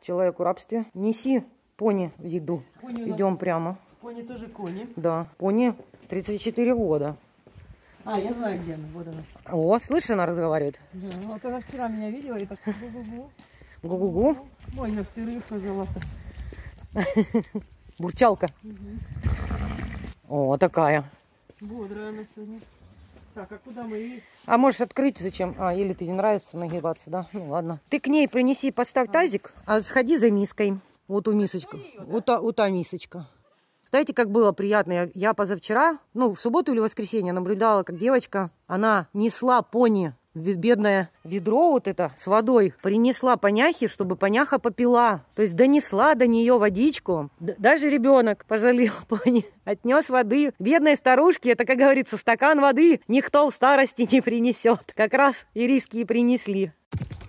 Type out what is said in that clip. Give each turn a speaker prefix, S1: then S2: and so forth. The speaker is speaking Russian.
S1: человек в рабстве. Неси пони в еду. Идем прямо.
S2: Пони тоже кони.
S1: Да, пони 34 года.
S2: А, я знаю, где она. Вот она.
S1: О, слышишь, она разговаривает.
S2: Да, вот она вчера меня видела и так гу-гу-гу.
S1: Гу-гу-гу.
S2: Ой, я стыры сказала.
S1: Бурчалка. О, такая.
S2: Бодрая она сегодня. Так, а куда мы?
S1: А можешь открыть зачем? А, или ты не нравится нагибаться, да? Ну ладно. Ты к ней принеси, подставь тазик, а сходи за миской. Вот у мисочка. Вот та мисочка. Знаете, как было приятно? Я позавчера, ну, в субботу или воскресенье наблюдала, как девочка, она несла пони, бедное ведро вот это с водой, принесла поняхе, чтобы поняха попила. То есть донесла до нее водичку. Даже ребенок пожалел пони, отнес воды. Бедной старушке, это, как говорится, стакан воды никто в старости не принесет. Как раз ирийские принесли.